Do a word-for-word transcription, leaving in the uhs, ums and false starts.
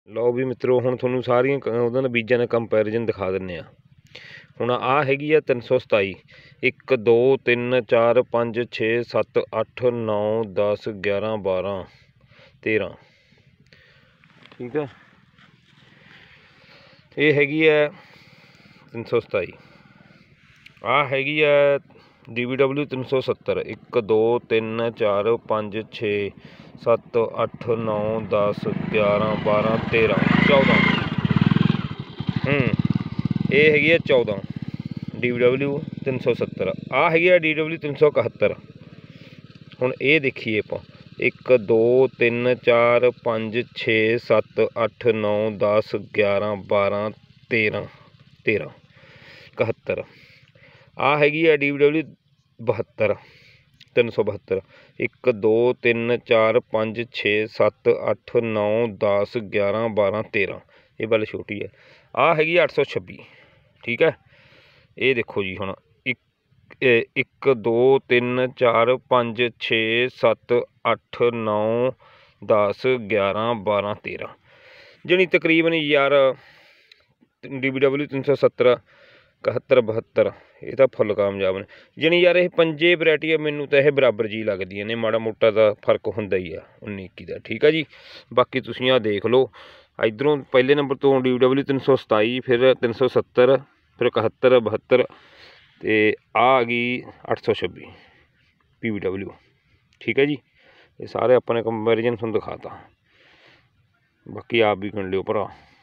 ਲਓ ਵੀ ਮਿੱਤਰੋ ਹੁਣ ਤੁਹਾਨੂੰ ਸਾਰੀਆਂ ਉਹਨਾਂ ਦੇ ਬੀਜਾਂ ਦਾ ਕੰਪੈਰੀਜ਼ਨ ਦਿਖਾ ਦਿੰਦੇ ਆ। ਹੁਣ ਆਹ ਹੈਗੀ ਆ ਤਿੰਨ ਸੌ ਸਤਾਈ, ਇੱਕ ਦੋ ਤਿੰਨ ਚਾਰ ਪੰਜ ਛੇ ਸੱਤ ਅੱਠ ਨੌ ਦਸ ਗਿਆਰਾਂ ਬਾਰਾਂ ਤੇਰਾਂ, ਠੀਕ ਹੈ। ਇਹ ਹੈਗੀ ਹੈ ਤਿੰਨ ਸੌ ਸਤਾਈ। ਆਹ ਹੈਗੀ ਹੈ ਡੀ ਬੀ ਡਬਲਿਊ ਤਿੰਨ ਸੌ ਸੱਤਰ, ਇੱਕ ਦੋ ਤਿੰਨ ਚਾਰ ਪੰਜ ਛੇ ਸੱਤ ਅੱਠ ਨੌ ਦਸ ਗਿਆਰਾਂ ਬਾਰਾਂ ਤੇਰਾਂ ਚੌਦਾਂ। ਹੂੰ ਇਹ ਹੈਗੀ ਹੈ ਚੌਦਾਂ ਡੀ ਬੀ ਡਬਲਿਊ ਤਿੰਨ ਸੌ ਸੱਤਰ। ਆਹ ਹੈਗੀ ਆ ਡੀ ਡਬਲਿਊ ਤਿੰਨ ਸੌ ਇਕਹੱਤਰ। ਹੁਣ ਇਹ ਦੇਖੀਏ ਆਪਾਂ, ਇੱਕ ਦੋ ਤਿੰਨ ਚਾਰ ਪੰਜ ਛੇ ਸੱਤ ਅੱਠ ਨੌ ਦਸ ਗਿਆਰਾਂ ਬਾਰਾਂ ਤੇਰਾਂ ਤੇਰਾਂ ਇਕਹੱਤਰ। ਆਹ ਹੈਗੀ ਆ ਡੀ ਬੀ ਡਬਲਿਊ ਬਹੱਤਰ ਤਿੰਨ ਸੌ ਬਹੱਤਰ, ਇੱਕ ਦੋ ਤਿੰਨ ਚਾਰ ਪੰਜ ਛੇ ਸੱਤ ਅੱਠ ਨੌ ਦਸ ਗਿਆਰਾਂ ਬਾਰਾਂ ਤੇਰਾਂ, ਇਹ ਵੱਲ ਛੋਟੀ ਹੈ। ਆਹ ਹੈਗੀ ਅੱਠ ਸੌ ਛੱਬੀ, ਠੀਕ ਹੈ। ਇਹ ਦੇਖੋ ਜੀ ਹੁਣ ਇੱਕ ਇੱਕ ਦੋ ਤਿੰਨ ਚਾਰ ਪੰਜ ਛੇ ਸੱਤ ਅੱਠ ਨੌ ਦਸ ਗਿਆਰਾਂ ਬਾਰਾਂ ਤੇਰਾਂ, ਜਾਣੀ ਤਕਰੀਬਨ ਯਾਰ ਡੀ ਬੀ ਡਬਲਿਊ ਤਿੰਨ ਸੌ ਸੱਤਰ ਇਕਹੱਤਰ ਬਹੱਤਰ ਇਹ ਤਾਂ ਫੁੱਲ ਕਾਮਯਾਬ ਨੇ। ਜਾਣੀ ਯਾਰ ਇਹ ਪੰਜੇ ਵਰਾਇਟੀਆਂ ਮੈਨੂੰ ਤਾਂ ਇਹ ਬਰਾਬਰ ਜੀ ਲੱਗਦੀਆਂ ਨੇ, ਮਾੜਾ ਮੋਟਾ ਤਾਂ ਫਰਕ ਹੁੰਦਾ ਹੀ ਆ ਉੱਨੀ ਇੱਕੀ ਦਾ, ਠੀਕ ਆ ਜੀ। ਬਾਕੀ ਤੁਸੀਂ ਆਹ ਦੇਖ ਲਓ, ਇੱਧਰੋਂ ਪਹਿਲੇ ਨੰਬਰ ਤੋਂ ਡੀ ਬੀ ਡਬਲਿਊ ਤਿੰਨ ਸੌ ਸਤਾਈ, ਫਿਰ ਤਿੰਨ ਸੌ ਸੱਤਰ, ਫਿਰ ਇਕਹੱਤਰ ਬਹੱਤਰ, ਅਤੇ ਆ ਆ ਗਈ ਅੱਠ ਸੌ ਛੱਬੀ ਪੀ ਬੀ ਡਬਲਿਊ, ਠੀਕ ਹੈ ਜੀ। ਇਹ ਸਾਰੇ ਆਪਾਂ ਨੇ ਕੰਪੈਰੀਜ਼ਨ ਤੁਹਾਨੂੰ ਦਿਖਾਤਾ, ਬਾਕੀ ਆਪ ਵੀ ਗਿਣ ਲਿਓ ਭਰਾ।